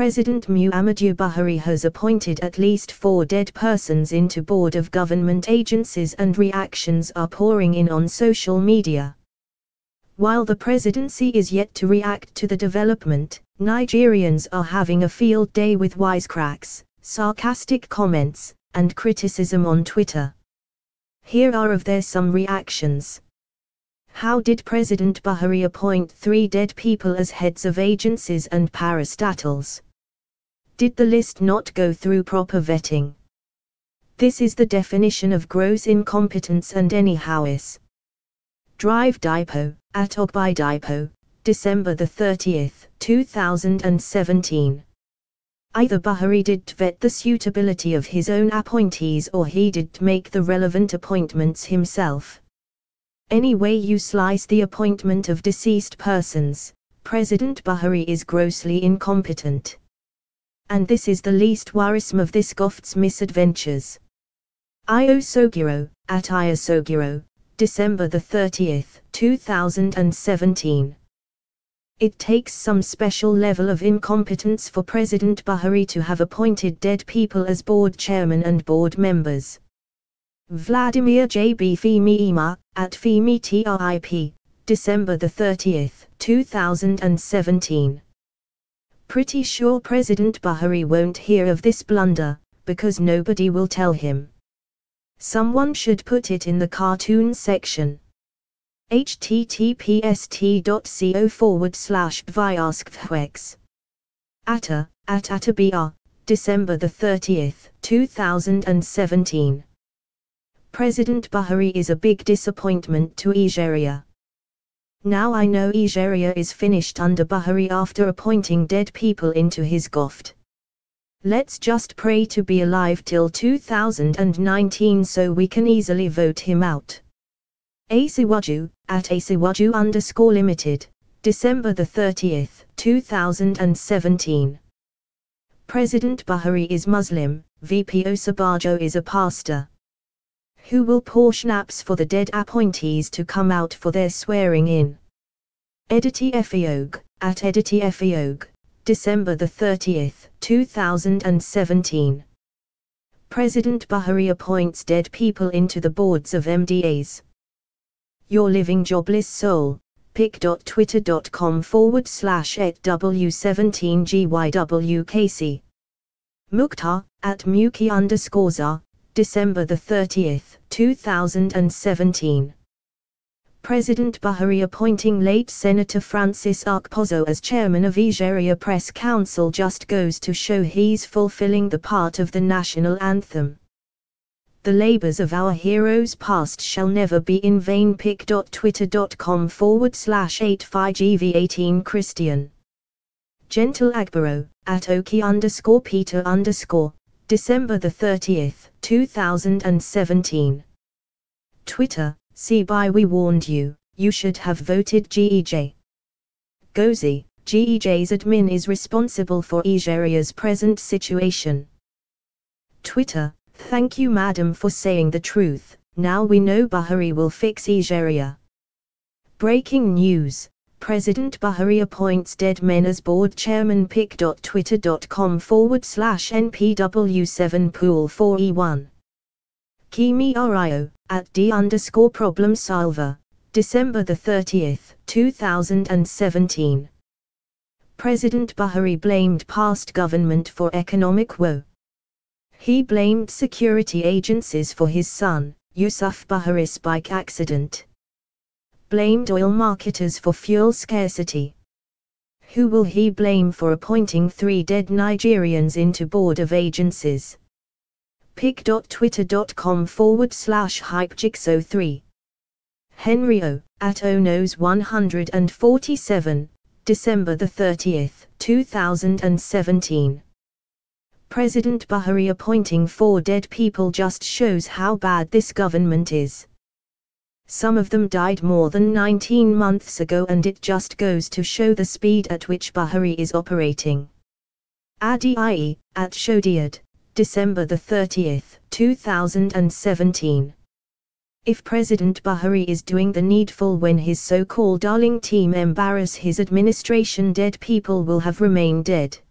President Muhammadu Buhari has appointed at least 4 dead persons into board of government agencies, and reactions are pouring in on social media. While the presidency is yet to react to the development, Nigerians are having a field day with wisecracks, sarcastic comments, and criticism on Twitter. Here are of their some reactions. How did President Buhari appoint 3 dead people as heads of agencies and parastatals? Did the list not go through proper vetting? This is the definition of gross incompetence and anyhow-is. Drive Dipo, at Ogbai Dipo, December 30, 2017. Either Buhari did vet the suitability of his own appointees, or he did make the relevant appointments himself. Any way you slice the appointment of deceased persons, President Buhari is grossly incompetent. And this is the least worrisome of this Goft's misadventures. Io Sogiro, at Io Sogiro, December 30, 2017. It takes some special level of incompetence for President Buhari to have appointed dead people as board chairman and board members. Vladimir J.B. Femi at Femi TRIP, December 30, 2017. Pretty sure President Buhari won't hear of this blunder, because nobody will tell him. Someone should put it in the cartoon section. https://co/bviaskvhex. At Atabia, December 30, 2017. President Buhari is a big disappointment to Nigeria. Now I know Nigeria is finished under Buhari after appointing dead people into his Goft. Let's just pray to be alive till 2019 so we can easily vote him out. Asiwaju, at Asiwaju_Limited, December 30, 2017. President Buhari is Muslim, VP Osabajo is a pastor. Who will pour schnapps for the dead appointees to come out for their swearing in? Editi Effiog, at Editi Effiog, December 30, 2017. President Buhari appoints dead people into the boards of MDAs. Your living jobless soul, pic.twitter.com/@w17gywkc. Mukhtar, at Muki_za, December 30, 2017. President Buhari appointing late Senator Francis Akpozo as chairman of Nigeria Press Council just goes to show he's fulfilling the part of the national anthem. The labors of our heroes past shall never be in vain. pic.twitter.com/85gv18 Christian. Gentle Agbaro, at Oki_Peter_, December 30, 2017. Twitter, see by we warned you, you should have voted GEJ. Gozi, GEJ's admin is responsible for Nigeria's present situation. Twitter, thank you madam for saying the truth, now we know Buhari will fix Nigeria. Breaking news, President Buhari appoints dead men as board chairman. pic.twitter.com/npw7pool4e1. Kimi Rio, at D_problem solver, December 30, 2017. President Buhari blamed past government for economic woe. He blamed security agencies for his son, Yusuf Buhari's bike accident. Blamed oil marketers for fuel scarcity. Who will he blame for appointing 3 dead Nigerians into board of agencies? pic.twitter.com/hypejigsaw3. Henrio, at Onos147, December 30, 2017. President Buhari appointing 4 dead people just shows how bad this government is. Some of them died more than 19 months ago, and it just goes to show the speed at which Buhari is operating. Adie, at Shodiad, December 30, 2017. If President Buhari is doing the needful when his so-called darling team embarrass his administration, dead people will have remained dead.